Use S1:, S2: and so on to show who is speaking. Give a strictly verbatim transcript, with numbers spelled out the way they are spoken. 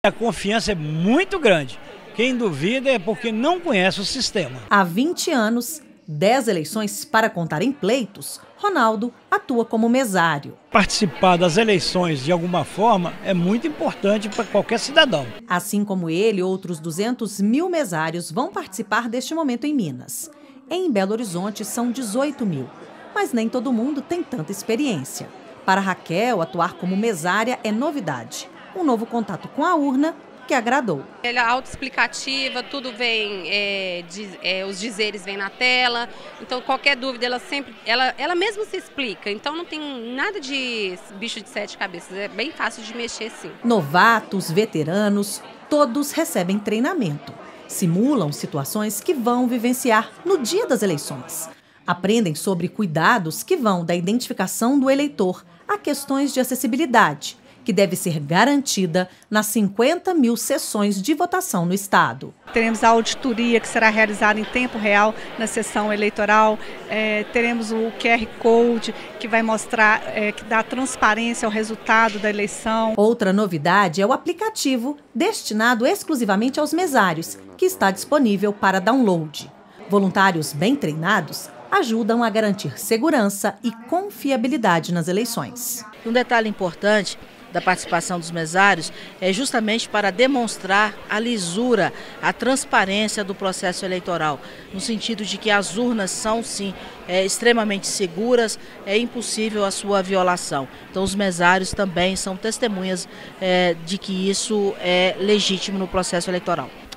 S1: A confiança é muito grande. Quem duvida é porque não conhece o sistema.
S2: Há vinte anos, dez eleições para contar em pleitos, Ronaldo atua como mesário.
S1: Participar das eleições de alguma forma é muito importante para qualquer cidadão.
S2: Assim como ele, outros duzentos mil mesários vão participar deste momento em Minas. Em Belo Horizonte são dezoito mil, mas nem todo mundo tem tanta experiência. Para Raquel, atuar como mesária é novidade. Um novo contato com a urna que agradou.
S3: Ela é autoexplicativa, tudo vem, é, diz, é, os dizeres vêm na tela, então qualquer dúvida ela sempre, ela, ela mesma se explica, então não tem nada de bicho de sete cabeças, é bem fácil de mexer sim.
S2: Novatos, veteranos, todos recebem treinamento. Simulam situações que vão vivenciar no dia das eleições. Aprendem sobre cuidados que vão da identificação do eleitor a questões de acessibilidade, que deve ser garantida nas cinquenta mil sessões de votação no estado.
S4: Teremos a auditoria que será realizada em tempo real na sessão eleitoral, é, teremos o Q R Code que vai mostrar, é, que dá transparência ao resultado da eleição.
S2: Outra novidade é o aplicativo destinado exclusivamente aos mesários, que está disponível para download. Voluntários bem treinados ajudam a garantir segurança e confiabilidade nas eleições.
S5: Um detalhe importante da participação dos mesários é justamente para demonstrar a lisura, a transparência do processo eleitoral, no sentido de que as urnas são, sim, é, extremamente seguras, é impossível a sua violação. Então os mesários também são testemunhas é, de que isso é legítimo no processo eleitoral.